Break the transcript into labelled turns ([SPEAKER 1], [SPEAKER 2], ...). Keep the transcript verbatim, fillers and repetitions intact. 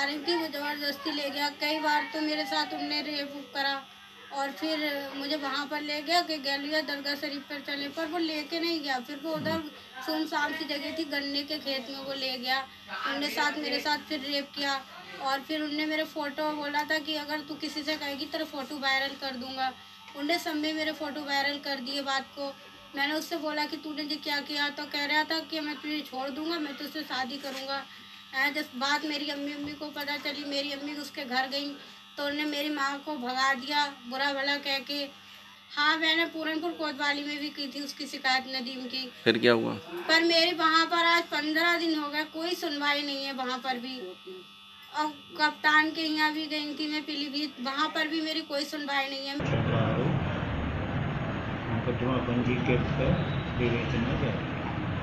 [SPEAKER 1] जा रही थी, वो ज़बरदस्ती ले गया। कई बार तो मेरे साथ उनने रेप करा और फिर मुझे वहाँ पर ले गया कि गैलिया दरगाह शरीफ पर चले, पर वो लेके नहीं गया। फिर वो उधर सुनसान सी जगह थी, गन्ने के खेत में वो ले गया। उनने साथ मेरे साथ फिर रेप किया और फिर उनने मेरे फ़ोटो बोला था कि अगर तू किसी से कहेगी तेरा फ़ोटो वायरल कर दूँगा। उनने सब में मेरे फ़ोटो वायरल कर दिए बात को। मैंने उससे बोला कि तूने ये क्या किया? तो कह रहा था कि मैं तुझे छोड़ दूँगा, मैं तुझसे शादी करूँगा। अ, जब बात मेरी अम्मी-अम्मी को पता चली, मेरी अम्मी उसके घर गई, तो उन्होंने मेरी माँ को भगा दिया बुरा-भला कह के। हाँ, मैंने पूरनपुर कोतवाली में भी की थी उसकी शिकायत नदीम की।
[SPEAKER 2] फिर क्या हुआ?
[SPEAKER 1] पर मेरे वहाँ पर आज पंद्रह दिन हो गए, कोई सुनवाई नहीं है वहाँ पर भी। और कप्तान के यहाँ भी गई थी मैं पीलीभीत, वहाँ पर भी मेरी कोई सुनवाई नहीं है।
[SPEAKER 3] शुक्रवार मुकदमा पंजीकृत कर विवेचना जारी।